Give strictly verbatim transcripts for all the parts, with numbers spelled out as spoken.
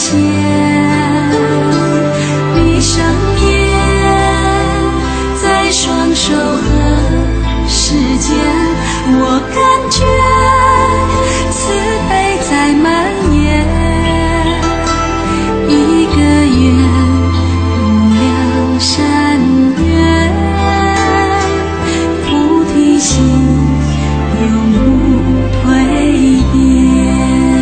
现。闭上眼，在双手和时间，我感觉慈悲在蔓延。一个愿无量善愿，菩提心永不蜕变。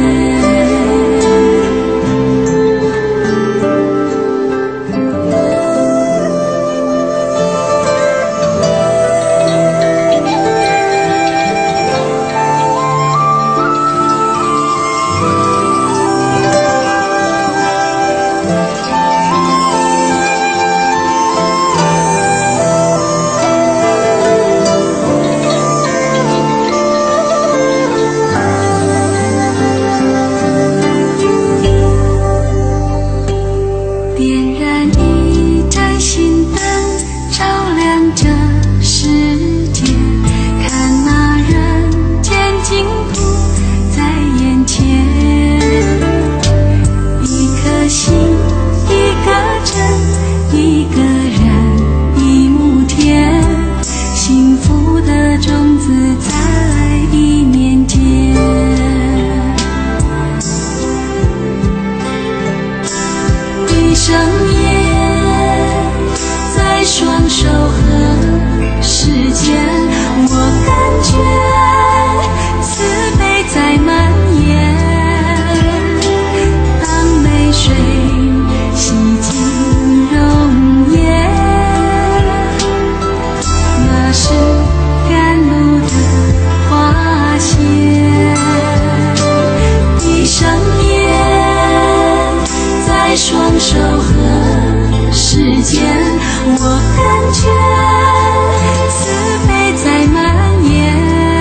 点燃一盏心灯，照亮这世界，看那人间净土在眼前。一颗心，一个真，一个人，一亩田，幸福的种子在一念间。闭上眼，在双手和时间，我感觉慈悲在蔓延。当泪水洗净容颜，那是甘露的花谢。闭上眼，在双手和时间，我感觉慈悲在蔓延。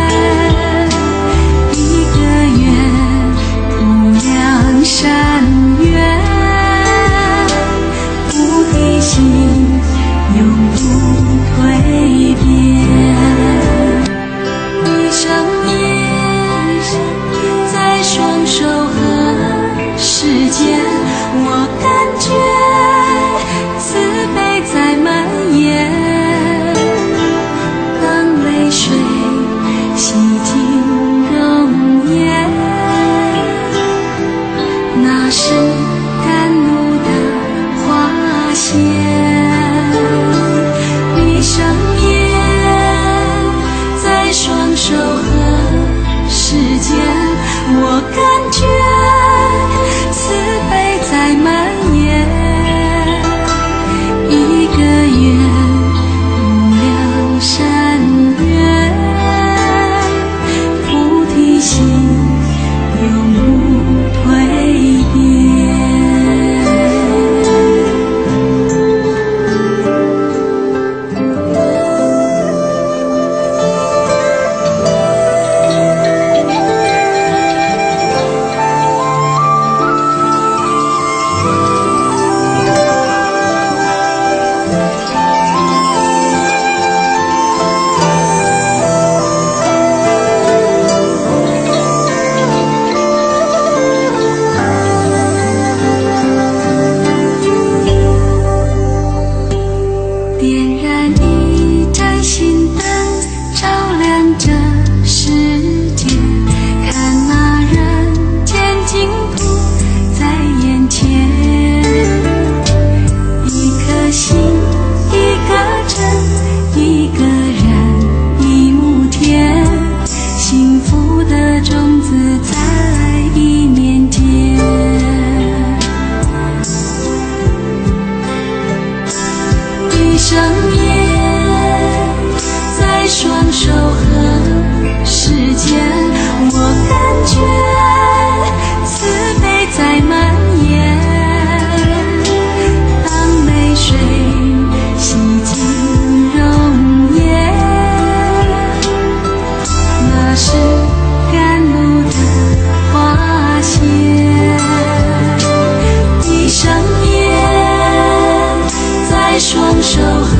一个愿无量善愿，菩提心永不蜕变。闭上眼，在双手和时间，我感觉慈悲在蔓延。当泪水洗净容颜，那是甘露的花谢。闭上眼，在双手和时间，我感觉慈悲在蔓延。一个愿无量善愿，菩提心永不蜕变。点燃一盏心灯，照亮这世界，看那人间净土在眼前。一颗心，一个真，一个人，一亩田，幸福的种子在一念间。闭上眼，在双手和时间，我感觉慈悲在蔓延。当泪水洗净容颜，那是甘露的花谢。闭上眼，在双手